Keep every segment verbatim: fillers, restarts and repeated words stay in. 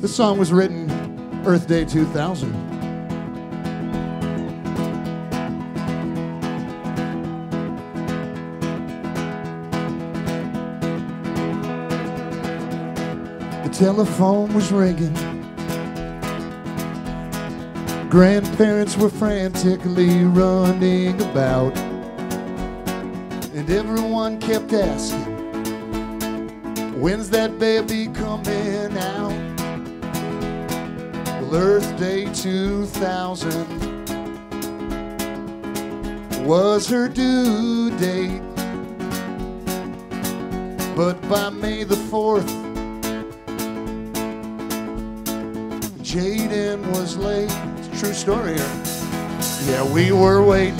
This song was written Earth Day two thousand. The telephone was ringing. Grandparents were frantically running about, and everyone kept asking, when's that baby coming out? Well, Earth Day two thousand was her due date, but by May the fourth, Jaden was late. It's a true story here. Yeah, we were waiting,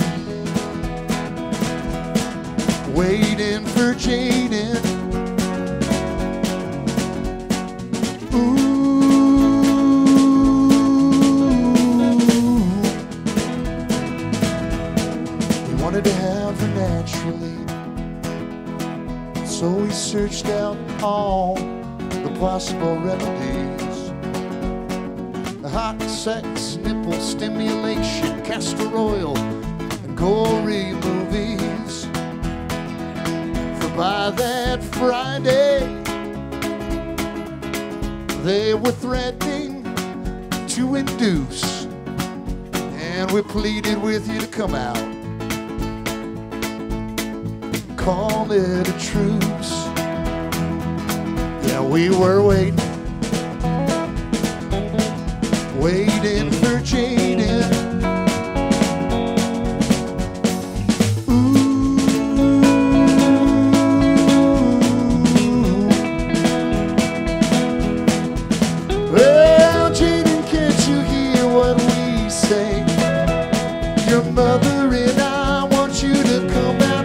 waiting for Jaden. To have her naturally, so we searched out all the possible remedies: the hot sex, nipple stimulation, castor oil, and gory movies. For by that Friday, they were threatening to induce, and we pleaded with you to come out. Call it a truce. Yeah, we were waiting, waiting for Jaden. Ooh. Well, Jaden, can't you hear what we say? Your mother and I want you to come out.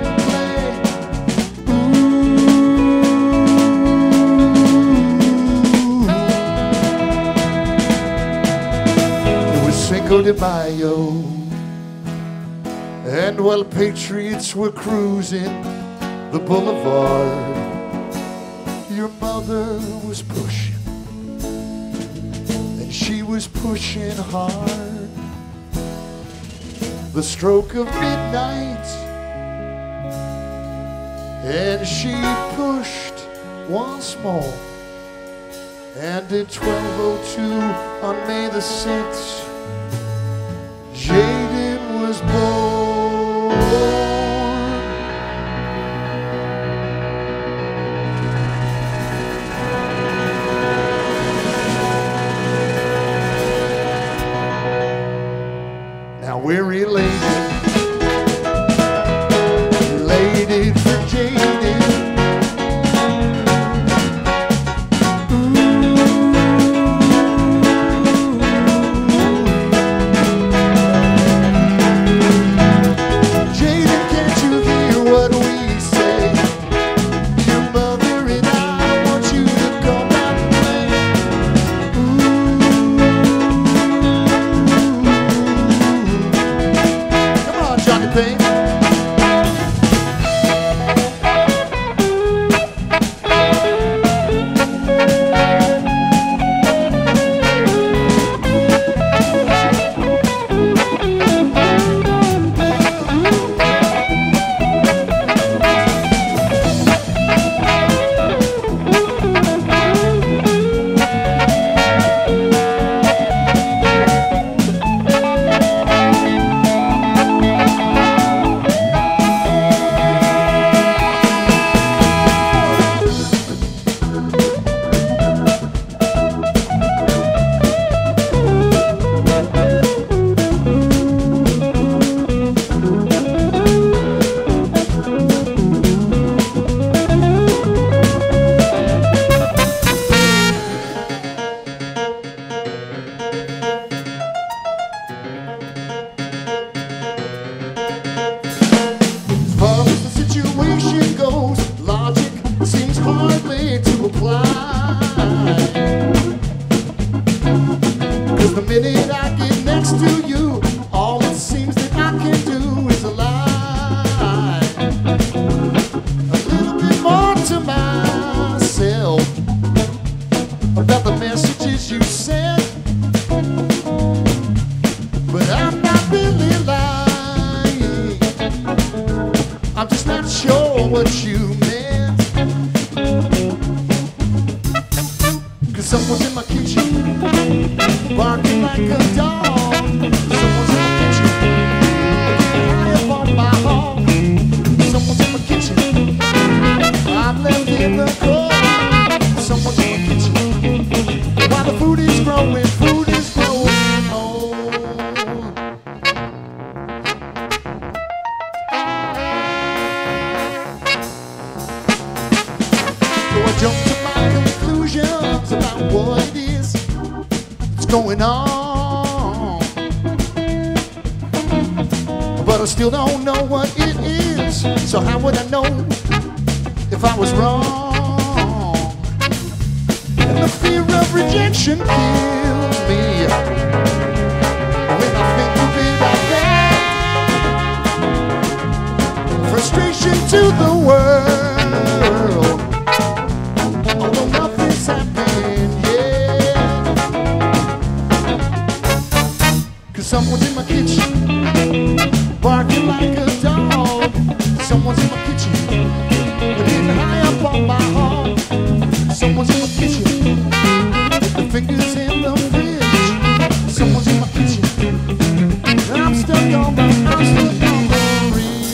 Cinco de Mayo, and while patriots were cruising the boulevard, your mother was pushing, and she was pushing hard. The stroke of midnight, and she pushed once more, and at twelve oh two on May the sixth, Jaden was born. Now we're elated, elated for Jaden. what you meant. Cause someone's in my kitchen, barking like a dog. Someone's in my kitchen, high up on my hog. Someone's in my kitchen, I'm left in the cold. Someone's in my kitchen, while the food is growing, food is growing old. So I jump to my conclusions about what it is that's going on, but I still don't know what it is. So how would I know if I was wrong? And the fear of rejection kills me when I think of it like that. Frustration to the world, although nothing's happened yet. Cause someone's in my kitchen, barking like a dog. Someone's in my kitchen, getting high up on my hog. Someone's in my kitchen, with the fingers in the fridge. Someone's in my kitchen, and I'm stuck on the, I'm stuck on the bridge.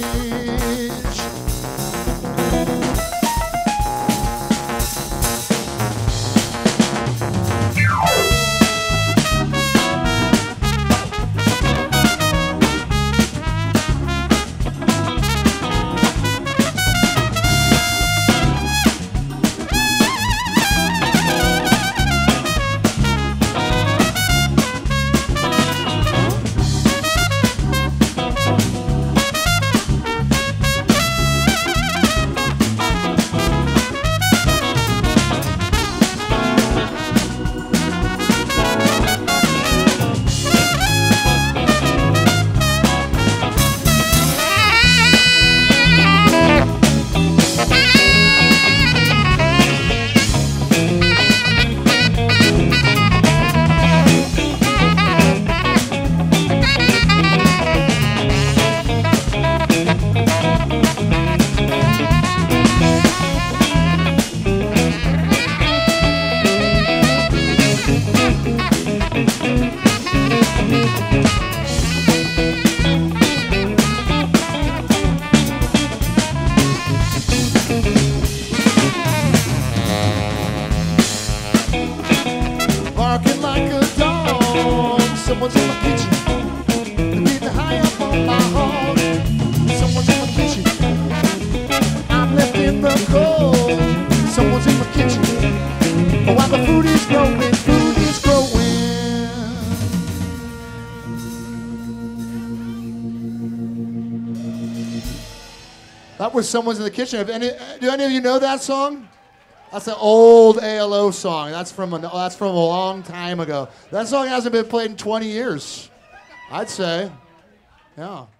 Barking like a dog. Someone's in my kitchen, they're getting high up on my hog. Someone's in my kitchen, I'm left in the cold. Someone's in my kitchen, oh, while the food is growing, food is growing. That was Someone's in the Kitchen. Have any, do any of you know that song? That's an old A L O song. That's from a, that's from a long time ago. That song hasn't been played in twenty years, I'd say. Yeah.